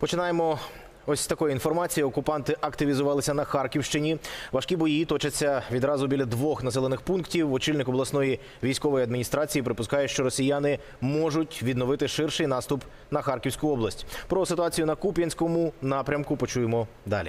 Починаємо ось з такої інформації. Окупанти активізувалися на Харківщині. Важкі бої точаться відразу біля 2 населених пунктів. Очільник обласної військової адміністрації припускає, що росіяни можуть відновити ширший наступ на Харківську область. Про ситуацію на Куп'янському напрямку почуємо далі.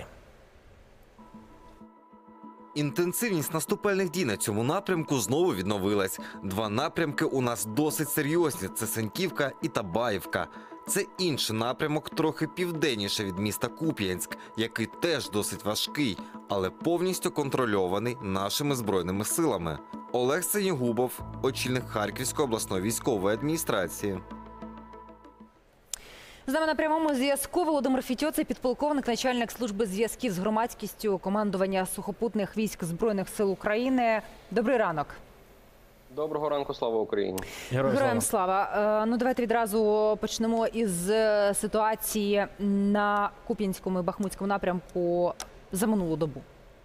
Інтенсивність наступальних дій на цьому напрямку знову відновилась. 2 напрямки у нас досить серйозні – це Сеньківка і Табаївка. Це інший напрямок, трохи південніше від міста Куп'янськ, який теж досить важкий, але повністю контрольований нашими Збройними силами. Олег Сенігубов, очільник Харківської обласної військової адміністрації. З нами на прямому зв'язку Володимир Фітьо, це підполковник, начальник служби зв'язків з громадськістю командування сухопутних військ Збройних сил України. Добрий ранок. Доброго ранку, слава Україні. Героям слава. Ну, давайте відразу почнемо із ситуації на Куп'янському і Бахмутському напрямку за минулу добу.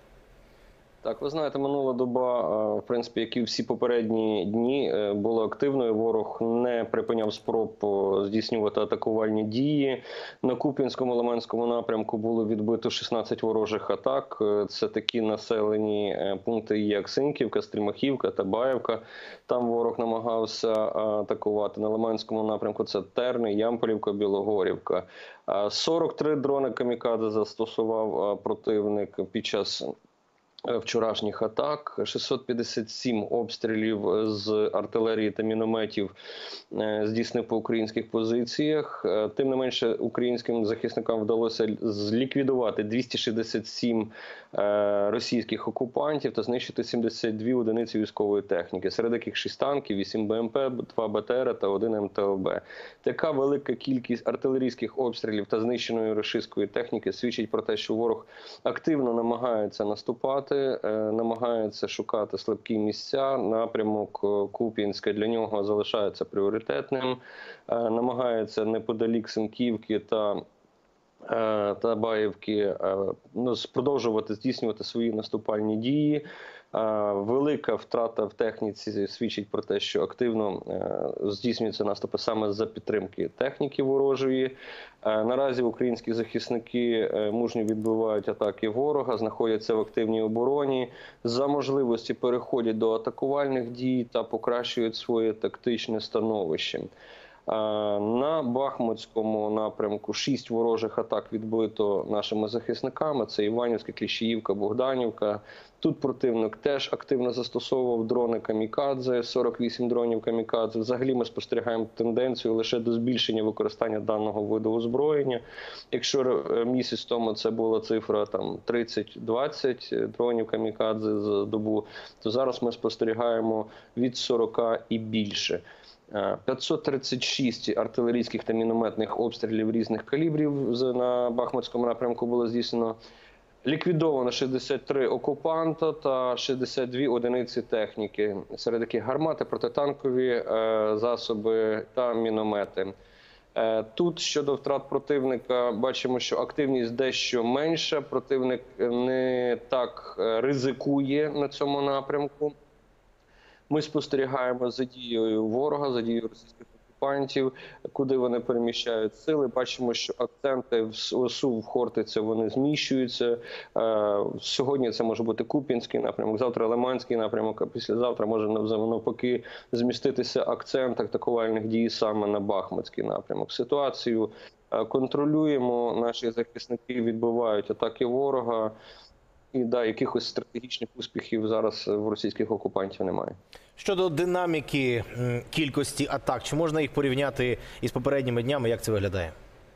Так, ви знаєте, минула доба, в принципі, як і всі попередні дні, була активною. Ворог не припиняв спроб здійснювати атакувальні дії. На Куп'янському, Лиманському напрямку було відбито 16 ворожих атак. Це такі населені пункти, як Синьківка, Стрімахівка, Табаївка. Там ворог намагався атакувати. На Лиманському напрямку це Терни, Ямполівка, Білогорівка. 43 дрони камікадзе застосував противник під час вчорашніх атак, 657 обстрілів з артилерії та мінометів здійснив по українських позиціях. Тим не менше, українським захисникам вдалося зліквідувати 267 російських окупантів та знищити 72 одиниці військової техніки, серед яких 6 танків, 8 БМП, 2 БТР та 1 МТЛБ. Така велика кількість артилерійських обстрілів та знищеної російської техніки свідчить про те, що ворог активно намагається наступати, намагається шукати слабкі місця. Напрямок Куп'янська для нього залишається пріоритетним, намагається неподалік Сеньківки та Табаївки продовжувати здійснювати свої наступальні дії. Велика втрата в техніці свідчить про те, що активно здійснюються наступи саме за підтримки техніки ворожої. Наразі українські захисники мужньо відбивають атаки ворога, знаходяться в активній обороні, за можливості переходять до атакувальних дій та покращують своє тактичне становище. На Бахмутському напрямку 6 ворожих атак відбито нашими захисниками. Це Іванівська, Кліщіївка, Богданівка. Тут противник теж активно застосовував дрони камікадзе, 48 дронів камікадзе. Взагалі ми спостерігаємо тенденцію лише до збільшення використання даного виду озброєння. Якщо місяць тому це була цифра 30-20 дронів камікадзе за добу, то зараз ми спостерігаємо від 40 і більше. 536 артилерійських та мінометних обстрілів різних калібрів на Бахмутському напрямку було здійснено. Ліквідовано 63 окупанта та 62 одиниці техніки, серед яких гармати, протитанкові засоби та міномети. Тут щодо втрат противника бачимо, що активність дещо менша, противник не так ризикує на цьому напрямку. Ми спостерігаємо за дією ворога, за дією російських окупантів, куди вони переміщають сили. Бачимо, що акценти в ОСУ, в Хортиця, вони зміщуються. Сьогодні це може бути Куп'янський напрямок, завтра Лиманський напрямок, а післязавтра може навпаки зміститися акцент атакувальних дій саме на Бахмутський напрямок. Ситуацію контролюємо, наші захисники відбивають атаки ворога. І якихось стратегічних успіхів зараз в російських окупантів немає. Щодо динаміки кількості атак, чи можна їх порівняти із попередніми днями, як це виглядає?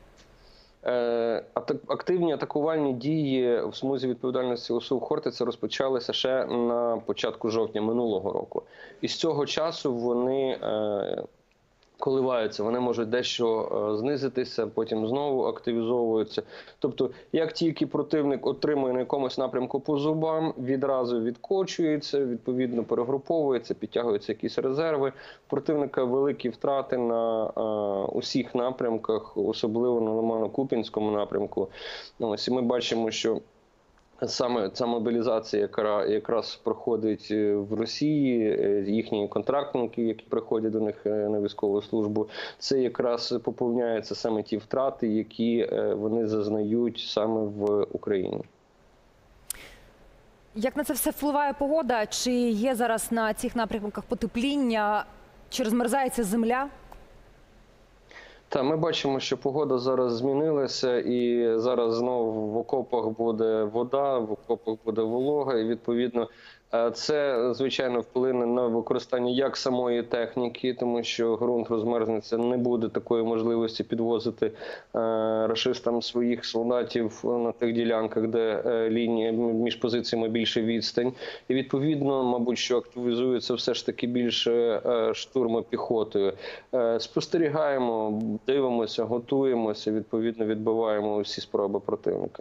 Активні атакувальні дії в смузі відповідальності ОСУ Хортиця розпочалися ще на початку жовтня минулого року. І з цього часу вони коливаються, вони можуть дещо знизитися, потім знову активізовуються. Тобто, як тільки противник отримує на якомусь напрямку по зубам, відразу відкочується, відповідно перегруповується, підтягуються якісь резерви. Противника великі втрати на усіх напрямках, особливо на Лимано-Куп'янському напрямку. Ось, і ми бачимо, що Саме ця мобілізація, яка якраз проходить в Росії, їхні контрактники, які приходять до них на військову службу, це якраз поповняються саме ті втрати, які вони зазнають саме в Україні. Як на це все впливає погода? Чи є зараз на цих напрямках потепління? Чи розмерзається земля? Та ми бачимо, що погода зараз змінилася, і зараз знову в окопах буде вода, в окопах буде волога, і відповідно це, звичайно, вплине на використання як самої техніки, тому що ґрунт розмерзнеться, не буде такої можливості підвозити рашистам своїх солдатів на тих ділянках, де лінія між позиціями більше відстань. І відповідно, мабуть, що активізується все ж таки більше штурми піхотою. Спостерігаємо, дивимося, готуємося, відповідно відбиваємо всі спроби противника.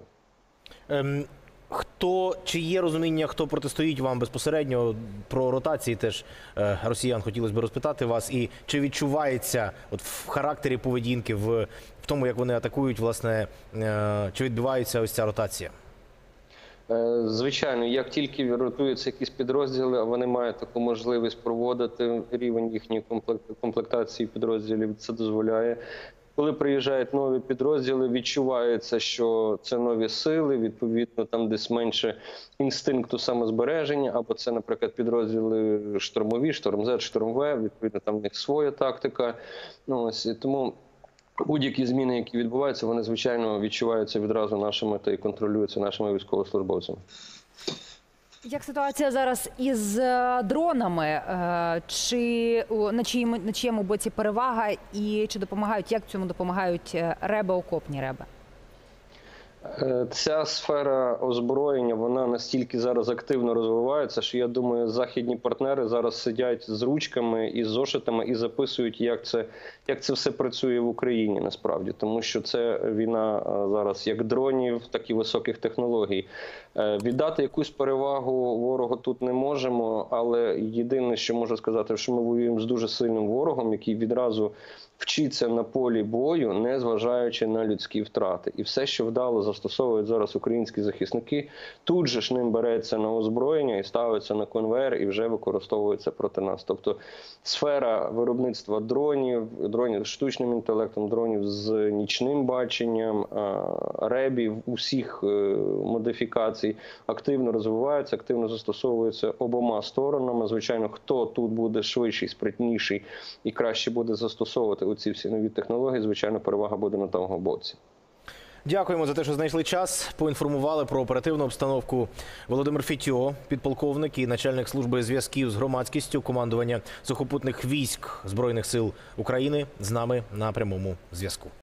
Чи є розуміння, хто протистоїть вам безпосередньо? Про ротації теж росіян хотілося б розпитати вас. І чи відчувається от в характері поведінки, в тому, як вони атакують, власне, чи відбувається ось ця ротація? Звичайно, як тільки ротуються якісь підрозділи, а вони мають таку можливість проводити, рівень їхньої комплектації підрозділів це дозволяє. Коли приїжджають нові підрозділи, відчувається, що це нові сили, відповідно, там десь менше інстинкту самозбереження, або це, наприклад, підрозділи штурмові, Шторм-З, Шторм-В, відповідно, там в них своя тактика. Ось, і тому будь-які зміни, які відбуваються, вони, звичайно, відчуваються відразу нашими та й контролюються нашими військовослужбовцями. Як ситуація зараз із дронами? Чи на чиєму боці перевага і чи допомагають, як цьому допомагають реби, окопні реби? Ця сфера озброєння, вона настільки зараз активно розвивається, що я думаю, західні партнери зараз сидять з ручками і з зошитами і записують, як це все працює в Україні насправді. Тому що це війна зараз як дронів, так і високих технологій. Віддати якусь перевагу ворогу тут не можемо, але єдине, що можу сказати, що ми воюємо з дуже сильним ворогом, який відразу вчиться на полі бою, не зважаючи на людські втрати. І все, що вдало застосовують зараз українські захисники, тут же ж ним береться на озброєння і ставиться на конвейер і вже використовується проти нас. Тобто сфера виробництва дронів з штучним інтелектом, дронів з нічним баченням, ребів усіх модифікацій активно розвивається, активно застосовується обома сторонами. Звичайно, хто тут буде швидший, спритніший і краще буде застосовувати оці всі нові технології, звичайно, перевага буде на тому боці. Дякуємо за те, що знайшли час, поінформували про оперативну обстановку. Володимир Фітьо, підполковник і начальник служби зв'язків з громадськістю командування сухопутних військ Збройних сил України, з нами на прямому зв'язку.